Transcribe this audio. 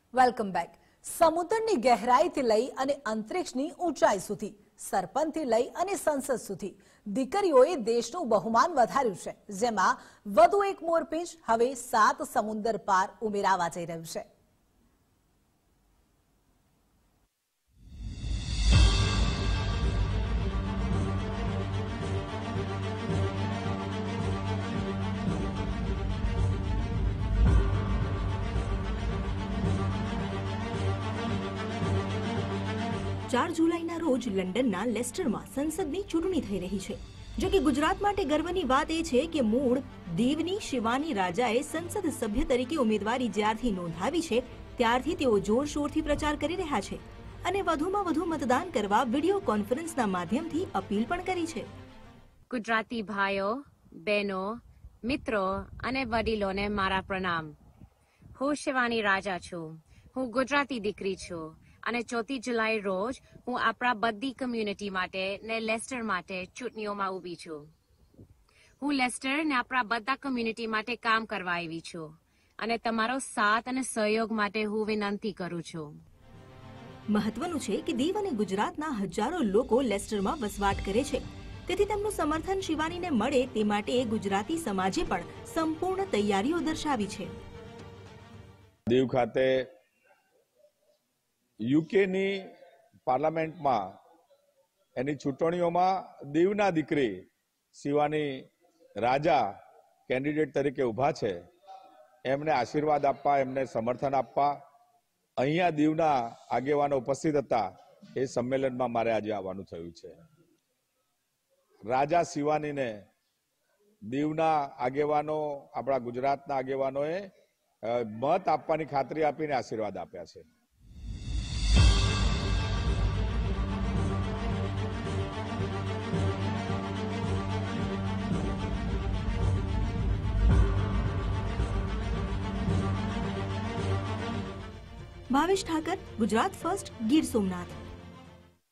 Welcome back. સમુદ્રની ગહેરાઈથી લઈ અને અંતરિક્ષની ઊંચાઈ સુધી, સરપંચથી લઈ અને સંસદ સુધી દીકરીઓએ દેશનું બહુમાન વધાર્યું છે, જેમાં વધુ એક મોરપીંછ હવે 7 સમુદ્ર પાર ઉમેરાવા જઈ રહ્યું છે। ચાર જુલાઈના રોજ લંડનના લેસ્ટરમાં સંસદની ચૂંટણી થઈ રહી છે। જો કે ગુજરાત માટે ગર્વની વાત એ છે કે મૂળ દીવની શિવાની રાજાએ સંસદ સભ્ય તરીકે ઉમેદવારી જ્યારથી નોંધાવી છે ત્યારથી તેઓ જોરશોરથી પ્રચાર કરી રહ્યા છે અને વધુમાં વધુ મતદાન કરવા વિડીયો કોન્ફરન્સના માધ્યમથી અપીલ પણ કરી છે। ગુજરાતી ભાઈઓ, બહેનો, મિત્રો અને વડીલોને મારા પ્રણામ। હું શિવાની રાજા છું। હું ગુજરાતી દીકરી છું અને 4 જુલાઈ રોજ હું આપણા બધી કમ્યુનિટી માટે ને લેસ્ટર માટે ચૂંટણીઓમાં ઊભી છું। હું લેસ્ટર ને આપણા બધા કમ્યુનિટી માટે કામ કરવા આવી છું અને તમારો સાથ અને સહયોગ માટે હું વિનંતી કરું છું। મહત્વનું છે કે દીવ અને ગુજરાતના હજારો લોકો લેસ્ટરમાં વસવાટ કરે છે, તેથી તેમનું સમર્થન શિવાનીને મળે તે માટે ગુજરાતી સમાજે પણ સંપૂર્ણ તૈયારીઓ દર્શાવી છે। દીવ ખાતે યુકેની પાર્લામેન્ટમાં એની ચૂંટણીઓમાં દીવના દીકરી શિવાની રાજા કેન્ડિડેટ તરીકે ઊભા છે। એમને આશીર્વાદ આપવા, એમને સમર્થન આપવા અહીંયા દીવના આગેવાનો ઉપસ્થિત હતા। એ સંમેલનમાં મારે આજે આવવાનું થયું છે। રાજા શિવાનીને દીવના આગેવાનો, આપણા ગુજરાતના આગેવાનોએ મત આપવાની ખાતરી આપીને આશીર્વાદ આપ્યા છે। ભાવેશ ઠાકર, ગુજરાત ફર્સ્ટ, ગીર સોમનાથ।